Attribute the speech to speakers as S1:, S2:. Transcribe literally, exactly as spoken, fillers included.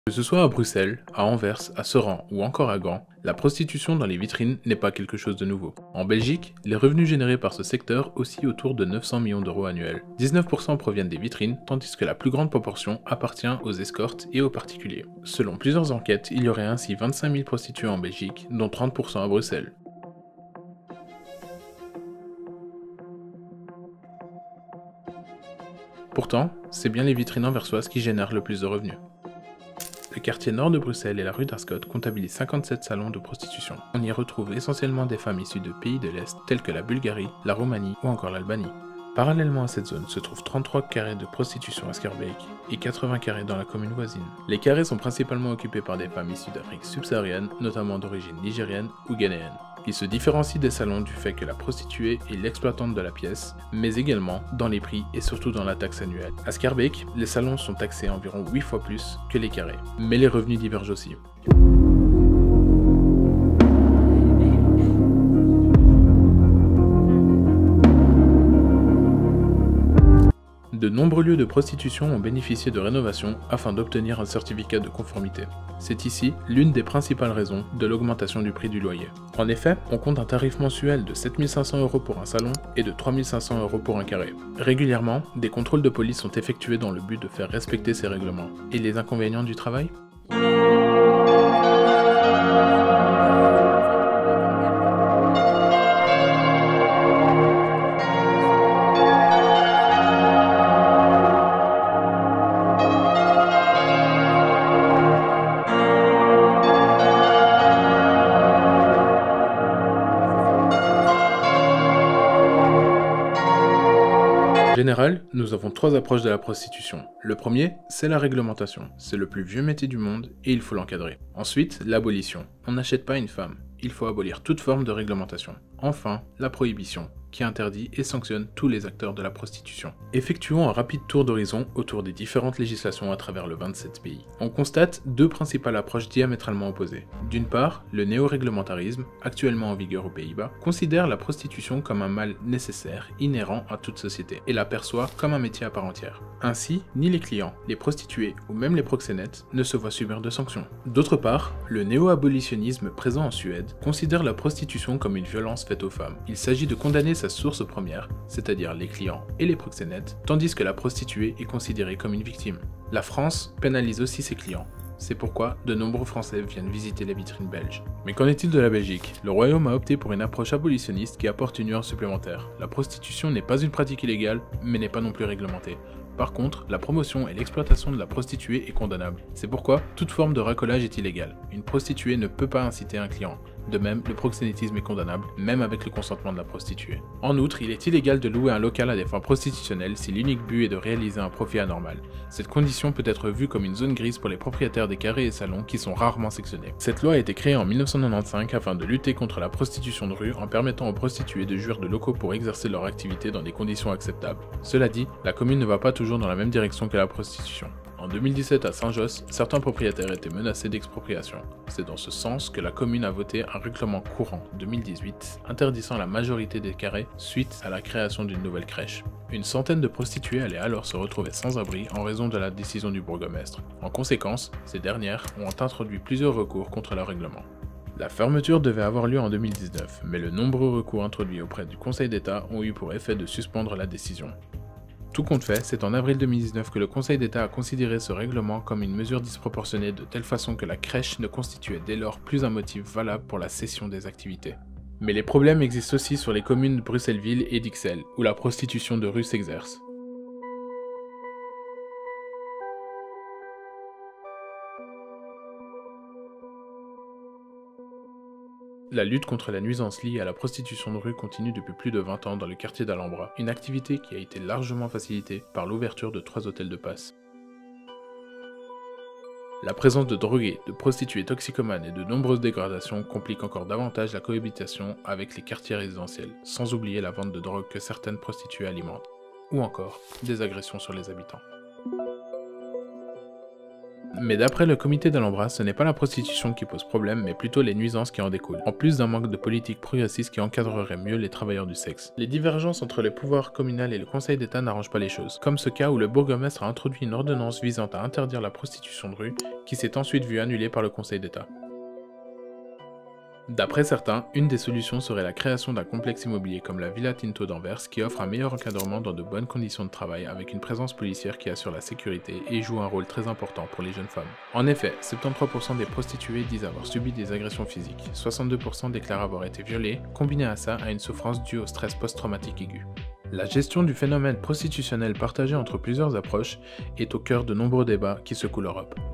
S1: Que ce soit à Bruxelles, à Anvers, à Sedan ou encore à Gand, la prostitution dans les vitrines n'est pas quelque chose de nouveau. En Belgique, les revenus générés par ce secteur oscillent autour de neuf cents millions d'euros annuels. dix-neuf pour cent proviennent des vitrines, tandis que la plus grande proportion appartient aux escortes et aux particuliers. Selon plusieurs enquêtes, il y aurait ainsi vingt-cinq mille prostituées en Belgique, dont trente pour cent à Bruxelles. Pourtant, c'est bien les vitrines anversoises qui génèrent le plus de revenus. Le quartier nord de Bruxelles et la rue d'Ascot comptabilisent cinquante-sept salons de prostitution. On y retrouve essentiellement des femmes issues de pays de l'Est tels que la Bulgarie, la Roumanie ou encore l'Albanie. Parallèlement à cette zone se trouvent trente-trois carrés de prostitution à Schaerbeek et quatre-vingts carrés dans la commune voisine. Les carrés sont principalement occupés par des femmes issues d'Afrique subsaharienne, notamment d'origine nigérienne ou ghanéenne. Ils se différencient des salons du fait que la prostituée est l'exploitante de la pièce, mais également dans les prix et surtout dans la taxe annuelle. À Schaerbeek, les salons sont taxés environ huit fois plus que les carrés, mais les revenus divergent aussi. De nombreux lieux de prostitution ont bénéficié de rénovation afin d'obtenir un certificat de conformité. C'est ici l'une des principales raisons de l'augmentation du prix du loyer. En effet, on compte un tarif mensuel de sept mille cinq cents euros pour un salon et de trois mille cinq cents euros pour un carré. Régulièrement, des contrôles de police sont effectués dans le but de faire respecter ces règlements. Et les inconvénients du travail ? En général, nous avons trois approches de la prostitution. Le premier, c'est la réglementation. C'est le plus vieux métier du monde et il faut l'encadrer. Ensuite, l'abolition. On n'achète pas une femme. Il faut abolir toute forme de réglementation. Enfin, la prohibition, qui interdit et sanctionne tous les acteurs de la prostitution. Effectuons un rapide tour d'horizon autour des différentes législations à travers le vingt-sept pays. On constate deux principales approches diamétralement opposées. D'une part, le néo-réglementarisme, actuellement en vigueur aux Pays-Bas, considère la prostitution comme un mal nécessaire, inhérent à toute société, et la perçoit comme un métier à part entière. Ainsi, ni les clients, les prostituées ou même les proxénètes ne se voient subir de sanctions. D'autre part, le néo-abolitionnisme présent en Suède considère la prostitution comme une violence faite aux femmes. Il s'agit de condamner sa source première, c'est-à-dire les clients et les proxénètes, tandis que la prostituée est considérée comme une victime. La France pénalise aussi ses clients. C'est pourquoi de nombreux Français viennent visiter les vitrines belges. Mais qu'en est-il de la Belgique? Le Royaume a opté pour une approche abolitionniste qui apporte une nuance supplémentaire. La prostitution n'est pas une pratique illégale, mais n'est pas non plus réglementée. Par contre, la promotion et l'exploitation de la prostituée est condamnable. C'est pourquoi toute forme de racolage est illégale. Une prostituée ne peut pas inciter un client. De même, le proxénétisme est condamnable, même avec le consentement de la prostituée. En outre, il est illégal de louer un local à des fins prostitutionnelles si l'unique but est de réaliser un profit anormal. Cette condition peut être vue comme une zone grise pour les propriétaires des carrés et salons qui sont rarement sectionnés. Cette loi a été créée en mille neuf cent quatre-vingt-quinze afin de lutter contre la prostitution de rue en permettant aux prostituées de jouir de locaux pour exercer leur activité dans des conditions acceptables. Cela dit, la commune ne va pas toujours dans la même direction que la prostitution. En deux mille dix-sept à Saint-Josse, certains propriétaires étaient menacés d'expropriation. C'est dans ce sens que la commune a voté un règlement courant deux mille dix-huit interdisant la majorité des carrés suite à la création d'une nouvelle crèche. Une centaine de prostituées allaient alors se retrouver sans abri en raison de la décision du bourgmestre. En conséquence, ces dernières ont introduit plusieurs recours contre le règlement. La fermeture devait avoir lieu en deux mille dix-neuf, mais le nombreux recours introduits auprès du Conseil d'État ont eu pour effet de suspendre la décision. Tout compte fait, c'est en avril deux mille dix-neuf que le Conseil d'État a considéré ce règlement comme une mesure disproportionnée de telle façon que la crèche ne constituait dès lors plus un motif valable pour la cession des activités. Mais les problèmes existent aussi sur les communes de Bruxelles-Ville et d'Ixelles, où la prostitution de rue s'exerce. La lutte contre la nuisance liée à la prostitution de rue continue depuis plus de vingt ans dans le quartier d'Alhambra, une activité qui a été largement facilitée par l'ouverture de trois hôtels de passe. La présence de drogués, de prostituées toxicomanes et de nombreuses dégradations complique encore davantage la cohabitation avec les quartiers résidentiels, sans oublier la vente de drogue que certaines prostituées alimentent, ou encore des agressions sur les habitants. Mais d'après le comité d'Alhambra, ce n'est pas la prostitution qui pose problème, mais plutôt les nuisances qui en découlent, en plus d'un manque de politique progressiste qui encadrerait mieux les travailleurs du sexe. Les divergences entre le pouvoir communal et le Conseil d'État n'arrangent pas les choses, comme ce cas où le bourgmestre a introduit une ordonnance visant à interdire la prostitution de rue, qui s'est ensuite vue annulée par le Conseil d'État. D'après certains, une des solutions serait la création d'un complexe immobilier comme la Villa Tinto d'Anvers qui offre un meilleur encadrement dans de bonnes conditions de travail avec une présence policière qui assure la sécurité et joue un rôle très important pour les jeunes femmes. En effet, soixante-treize pour cent des prostituées disent avoir subi des agressions physiques, soixante-deux pour cent déclarent avoir été violées, combiné à ça à une souffrance due au stress post-traumatique aigu. La gestion du phénomène prostitutionnel partagé entre plusieurs approches est au cœur de nombreux débats qui secouent l'Europe.